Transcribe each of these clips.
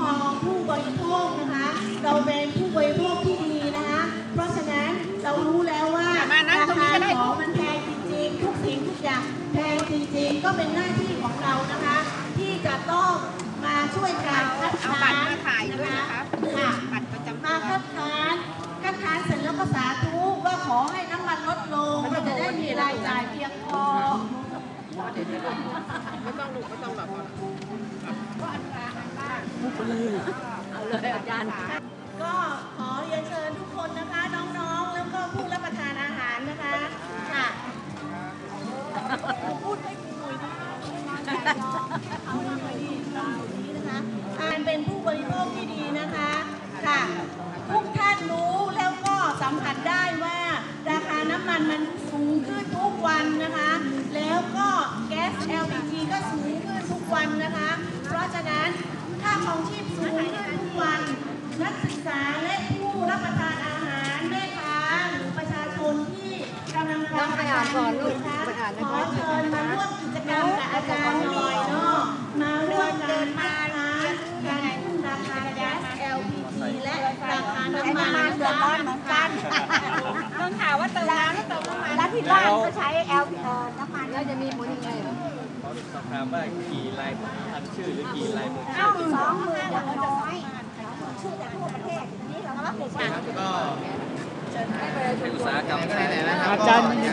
ผู้บริโภคนะคะเราเป็นผู้บริโภคที่ดีนะคะเพราะฉะนั้นเรารู้แล้วว่าราคาของมันแพงจริงๆทุกสิ่งทุกอย่างแพงจริงๆก็เป็นหน้าที่ของเรานะคะที่จะต้องมาช่วยการคัดค้านนะคะค่ะมาคัดค้านเสร็จแล้วก็สาธุว่าขอให้น้ำมันลดลงเราจะได้มีรายจ่ายเพียงพอไม่ต้องหรอกเอาเลยอาจารย์ก็ขอเรียนเชิญทุกคนนะคะน้องๆแล้วก็ผู้รับประทานอาหารนะคะค่ะพูดให้คุยนะคะการเป็นผู้บริโภคที่ดีนะคะค่ะทุกท่านรู้แล้วก็สัมผัสได้ว่าราคาน้ำมันมันสูงขึ้นทุกวันนะคะแล้วก็แก๊ส LPG ก็สูงขึ้นทุกวันนะคะเพราะฉะนั้นค่าครองชีพสูงขึ้นทุกวันนักศึกษาและผู้รับประทานอาหารแม่ค้าหรือประชาชนที่กำลังฟังอาจารย์อยู่นะคะขอเชิญมาร่วมกิจกรรมกับอาจารย์หน่อยเนาะมาร่วมเดินมาการขึ้นราคาแก๊ส LPG และราคาน้ำมันเดือดร้อนเหมือนกันต้องถามว่าเติมน้ำแล้วเติมน้ำมันแล้วที่บ้านก็ใช้ LPG น้ำมันแล้วจะมีผลยังไงเขาสอบถามว่ากี่ลายพันชื่อหรือกี่ลายมือ 20,000อย่างน้อยชื่อจากทั่วประเทศนี่เราก็เป็นการก็เป็นอุตสาหกรรมไหนนะครับอาจารย์ที่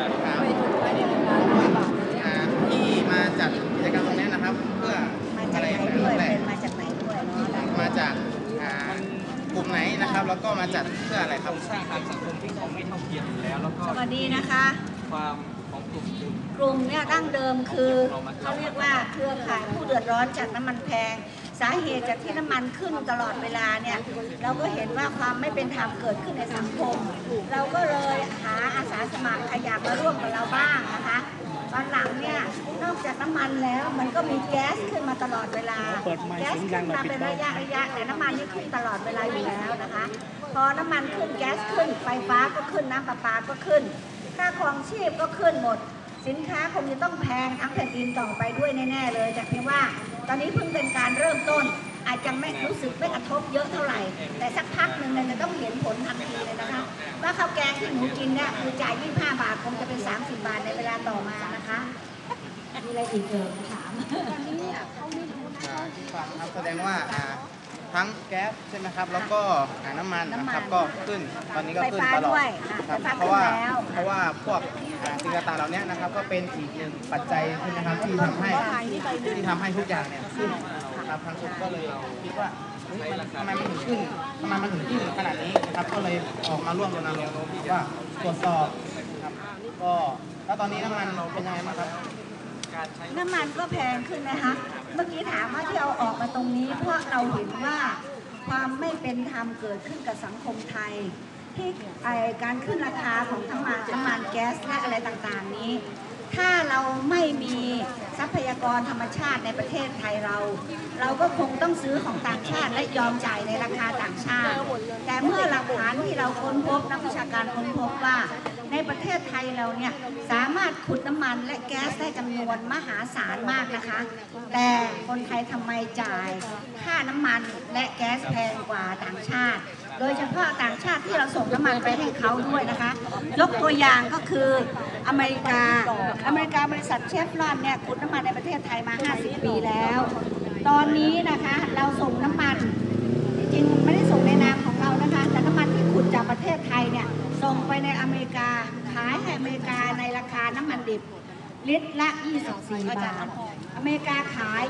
มาจัดกิจกรรมตรงนี้นะครับเพื่ออะไรมาจากไหนด้วยมาจากกลุ่มไหนนะครับแล้วก็มาจัดเพื่ออะไรครับสร้างสังคมที่เขาไม่เท่าเทียมอยู่แล้วแล้วก็สวัสดีนะคะความของกลุ่มเนี่ยดั้งเดิมคือเขาเรียกว่าเครือข่ายผู้เดือดร้อนจากน้ำมันแพงสาเหตุจากที่น้ำมันขึ้นตลอดเวลาเนี่ยเราก็เห็นว่าความไม่เป็นธรรมเกิดขึ้นในสังคมเราก็เลยหาอาสาสมัครขยับมาร่วมกับเราบ้างนะคะตอนหลังเนี่ยนอกจากน้ำมันแล้วมันก็มีแก๊สขึ้นมาตลอดเวลาแก๊สขึ้นมาเป็นระยะแต่น้ำมันนี่ขึ้นตลอดเวลาอยู่แล้วนะคะพอน้ำมันขึ้นแก๊สขึ้นไฟฟ้าก็ขึ้นน้ำประปาก็ขึ้นค่าครองชีพก็ขึ้นหมดสินค้าคงจะต้องแพงทั้งแผ่นดินต่อไปด้วยแน่ๆเลยแต่เพียงว่าตอนนี้เพิ่งเป็นการเริ่มต้นอาจจะไม่รู้สึกไม่กระทบเยอะเท่าไหร่แต่สักพักหนึ่งเนี่ยจะต้องเห็นผลทันทีเลยนะคะว่าข้าวแกงที่หนูกินเนี่ยคือจ่าย25 บาทคงจะเป็น30 บาทในเวลาต่อมานะคะมีอะไรอีกถามตอนนี้เขาไม่รู้นะครับแสดงว่าทั้งแก๊สใช่ไหมครับแล้วก็น้ำมันนะครับก็ขึ้นตอนนี้ก็ขึ้นตลอดครับเพราะว่าพวกสิ่งต่างๆเหล่านี้นะครับก็เป็นอีกหนึ่งปัจจัยใช่ไหมครับที่ทำให้ทุกอย่างเนี่ยขึ้นนะครับทางชุมก็เลยคิดว่าทำไมมันถึงขึ้นขนาดนี้นะครับก็เลยออกมาร่วมรณรงค์ว่าตรวจสอบครับก็แล้วตอนนี้น้ำมันเป็นยังไงบ้างครับน้ำมันก็แพงขึ้นนะคะเมื่อกี้ถามว่าที่เอาออกมาตรงนี้เพราะเราเห็นว่าความไม่เป็นธรรมเกิดขึ้นกับสังคมไทยที่การขึ้นราคาของน้ำมันแก๊สและอะไรต่างๆนี้ถ้าเราไม่มีทรัพยากรธรรมชาติในประเทศไทยเราก็คงต้องซื้อของต่างชาติและยอมจ่ายในราคาต่างชาติแต่เมื่อหลักฐานที่เราค้นพบนักวิชาการค้นพบว่าในประเทศไทยเราเนี่ยสามารถขุดน้ำมันและแก๊สได้จำนวนมหาศาลมากนะคะแต่คนไทยทำไมจ่ายค่าน้ำมันและแก๊สแพงกว่าต่างชาติโดยเฉพาะต่างชาติที่เราส่งน้ำมันไปให้เขาด้วยนะคะยกตัวอย่างก็คืออเมริกาบริษัทเชฟรอนเนี่ยขุดน้ำมันในประเทศไทยมา50 ปีแล้วตอนนี้นะคะเราส่งน้ำมันจริงไม่ได้ส่งในนามของเรานะคะแต่น้ำมันที่ขุดจากประเทศไทยเนี่ยส่งไปในอเมริกาขายให้อเมริกาในราคาน้ำมันดิบลิตรละ24 บาทอเมริกาขาย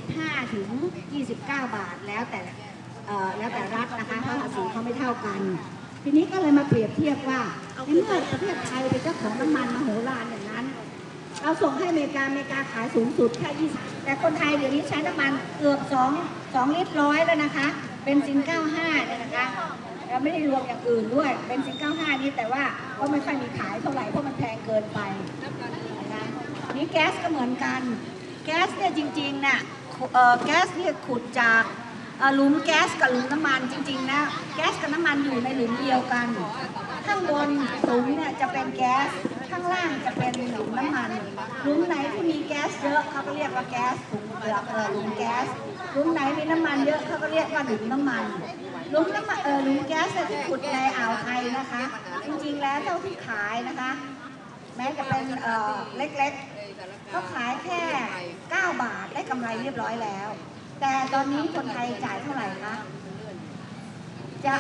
25 ถึง 29 บาทแล้วแต่รัฐนะคะเพราะภาษีเขาไม่เท่ากันทีนี้ก็เลยมาเปรียบเทียบว่าในเมื่อประเทศไทยเป็นเจ้าของน้ำมันมโหฬารอย่างนั้นเราส่งให้อเมริกาขายสูงสุดแค่20แต่คนไทยเดี๋ยวนี้ใช้น้ำมันเกือบ2 ลิตรร้อยแล้วนะคะเป็นซิน95เนี่ยนะคะเราไม่ได้รวมอย่างอื่นด้วยเป็นซิน95นี้แต่ว่าก็ไม่ค่อยมีขายเท่าไหร่เพราะมันแพงเกินไปนะคะนี่แก๊สก็เหมือนกันแก๊สเนี่ยจริงๆน่ะแก๊สเนี่ยขุดจากหลุมแก๊สกับหลุมน้ำมันจริงๆนะแก๊สกับน้ำมันอยู่ในหลุมเดียวกันข้างบนหลุมเนี่ยจะเป็นแก๊สข้างล่างจะเป็นหลุมน้ำมันหลุมไหนที่มีแก๊สเยอะเขาก็เรียกว่าแก๊สถุงเปลือกหลุมแก๊สหลุมไหนมีน้ำมันเยอะเขาก็เรียกว่าหลุมน้ำมันหลุมน้ำมันหลุมแก๊สที่ขุดในอ่าวไทยนะคะ จริงๆแล้วเท่าที่ขายนะคะ แม้จะเป็นเล็กๆก็ขายแค่9 บาทได้กำไรเรียบร้อยแล้ว แต่ตอนนี้คนไทยจ่ายเท่าไหร่คะจะ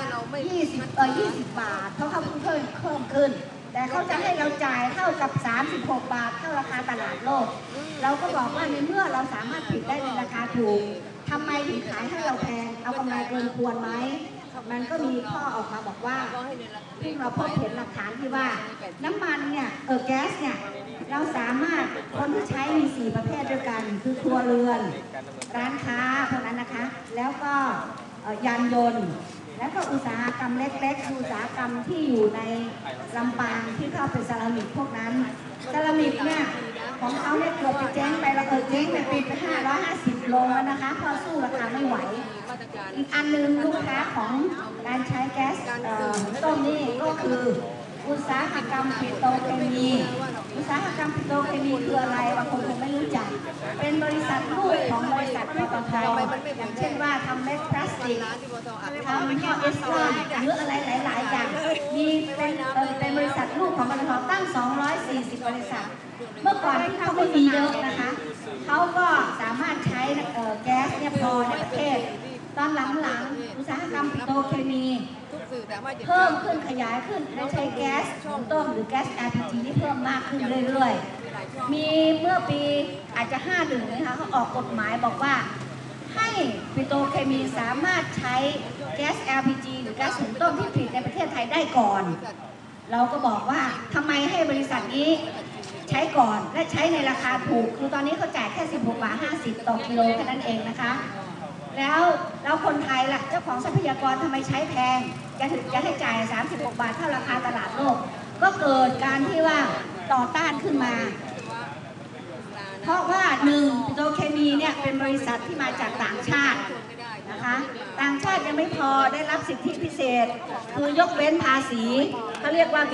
20 บาทเพราะเขาเพิ่มขึ้น แต่เขาจะให้เราจ่ายเท่ากับ36 บาทเท่าราคาตลาดโลกเราก็บอกว่าในเมื่อเราสามารถผลิตได้ในราคาถูกทำไมถึงขายให้เราแพงเอากำไรเกินควรไหมมันก็มีข้อออกมาบอกว่าเพิ่งเราพบเห็นหลักฐานที่ว่าน้ำมันเนี่ยแก๊สเนี่ยเราสามารถคนที่ใช้มี4 ประเภทด้วยกันคือครัวเรือนร้านค้าพวกนั้นนะคะแล้วก็ยานยนต์แล้วก็อุตสาหกรรมเล็กๆอุตสาหกรรมที่อยู่ในลำปางที่เข้าเป็นเซรามิกพวกนั้นเซรามิกเนี่ยของเขาเนี่ยเกือบจะเจ๊งไปแล้วเจ๊งไปปิดไป550 โลแล้วนะคะเพราะสู้ราคาไม่ไหวอีกอันนึงลูกค้าของการใช้แก๊สต้มนี่ก็คืออุตสาหกรรมปิโตรเคมีอุตสาหกรรมปิโตรเคมีคืออะไรบางคนคงไม่รู้จักเป็นบริษัทลูกของบริษัทปตทอย่างเช่นว่าทำเม็ดพลาสติกทำท่อเอสตรอนหรืออะไรหลายๆอย่างมีเป็นบริษัทลูกของปตทตั้ง240 บริษัทเมื่อก่อนที่เขาไม่มีเยอะนะคะเขาก็สามารถใช้แก๊สเนี่ยพอในประเทศตอนหลังๆอุตสาหกรรมปิโตรเคมีเพิ่มขึ้นขยายขึ้นและใช้แก๊สหุงต้มหรือแก๊ส LPG ที่เพิ่มมากขึ้นเรื่อยๆมีเมื่อปีอาจจะ51นะคะเขาออกกฎหมายบอกว่าให้ปิโตรเคมีสามารถใช้แก๊ส LPG หรือแก๊สหุงต้มที่ผลิตในประเทศไทยได้ก่อนเราก็บอกว่าทำไมให้บริษัทนี้ใช้ก่อนและใช้ในราคาถูกคือตอนนี้เขาจ่ายแค่16.50 ต่อกิโลแค่นั้นเองนะคะแล้วคนไทยล่ะเจ้าของทรัพยากรทำไมใช้แพงจะให้จ่าย36 บาทเท่าราคาตลาดโลกก็เกิดการที่ว่าต่อต้านขึ้นมาเพราะว่า1ปิโตรเคมีเนี่ยเป็นบริษัทที่มาจากต่างชาตินะคะต่างชาติยังไม่พอได้รับสิทธิพิเศษคือยกเว้นภาษีเขาเรียกว่า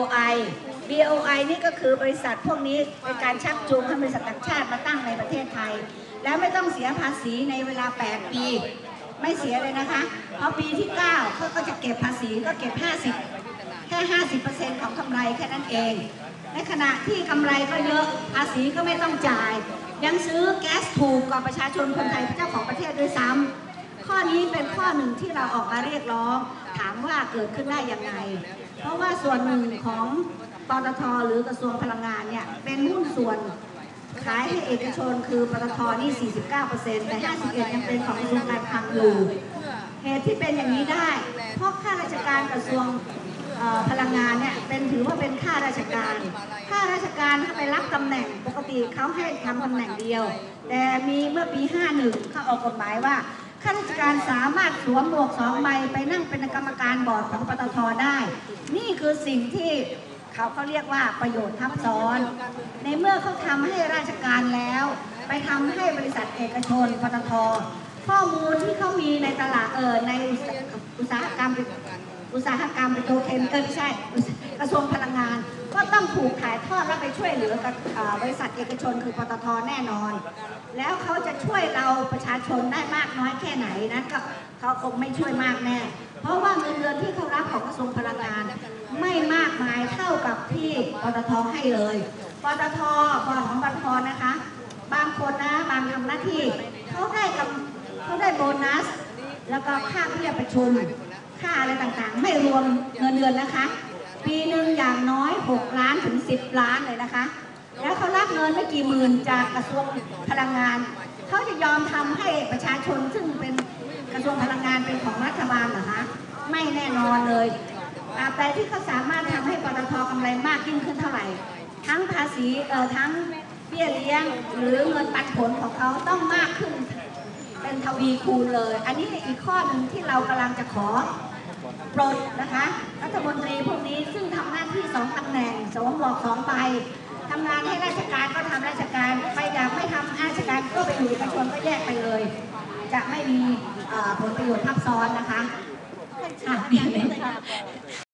BOI นี่ก็คือบริษัทพวกนี้เป็นการชักจูงให้บริษัทต่างชาติมาตั้งในประเทศไทยแล้วไม่ต้องเสียภาษีในเวลา8 ปีไม่เสียเลยนะคะพอปีที่9เขาก็จะเก็บภาษีก็เก็บแค่ 50% ของกำไรแค่นั้นเองในขณะที่กำไรก็เยอะภาษีก็ไม่ต้องจ่ายยังซื้อแก๊สถูกกว่าประชาชนคนไทยเจ้าของประเทศด้วยซ้ำข้อนี้เป็นข้อหนึ่งที่เราออกมาเรียกร้องถามว่าเกิดขึ้นได้ยังไงเพราะว่าส่วนหนึ่งของปตท.หรือกระทรวงพลังงานเนี่ยเป็นหุ้นส่วนขายให้เอกชนคือปตท.นี่ 49% แต่ 51% ยังเป็นของกระทรวงการคลังอยู่เหตุที่เป็นอย่างนี้ได้เพราะข้าราชการกระทรวงพลังงานเนี่ยถือว่าเป็นข้าราชการถ้าไปรับตำแหน่งปกติเขาให้ทำตำแหน่งเดียวแต่มีเมื่อปี 51เขาออกกฎหมายว่าข้าราชการสามารถสวมหมวก2 ใบไปนั่งเป็นกรรมการบอร์ดของปตท.ได้นี่คือสิ่งที่เขาเรียกว่าประโยชน์ทับซ้อนในเมื่อเขาทำให้ราชการแล้วไปทำให้บริษัทเอกชนปตท.ข้อมูลที่เขามีในตลาดในอุตสาหกรรมปิโตรเคมีไม่ใช่กระทรวงพลังงานก็ต้องถูกถ่ายทอดและไปช่วยเหลือกับบริษัทเอกชนคือปตท.แน่นอนแล้วเขาจะช่วยเราประชาชนได้มากน้อยแค่ไหนนั้นก็เขาคงไม่ช่วยมากแน่เพราะว่าเงินเดือนที่เขารับของกระทรวงพลังงานไม่มากมายเท่ากับที่ปตท.ให้เลยปตท.บอร์ดของปตท.นะคะบางคนนะบางทำหน้าที่เขาได้โบนัสแล้วก็ค่าเบี้ยประชุมค่าอะไรต่างๆไม่รวมเงินเดือนนะคะปีหนึ่งอย่างน้อย6 ล้านถึง10 ล้านเลยนะคะแล้วเขารับเงินไม่กี่หมื่นจากกระทรวงพลังงานเขาจะยอมทำให้ประชาชนซึ่งเป็นกระทรวงพลังงานเป็นของรัฐบาลเหรอคะไม่แน่นอนเลยแต่ที่เขาสามารถทำให้ปตท.กำไรมากยิ่งขึ้นเท่าไหร่ทั้งภาษีทั้งเบี้ยเลี้ยงหรือเงินปันผลของเขาต้องมากขึ้นเป็นทวีคูณเลยอันนี้อีกข้อหนึ่งที่เรากำลังจะขอปลดนะคะรัฐมนตรีพวกนี้ซึ่งทำหน้าที่2 ตำแหน่งสวมหมวก2 ใบทำงานให้ราชการก็ทำราชการไปอยากไม่ทำราชการก็ไปอยู่เอกชนก็แยกไปเลยจะไม่มีผลประโยชน์ทับซ้อนนะคะ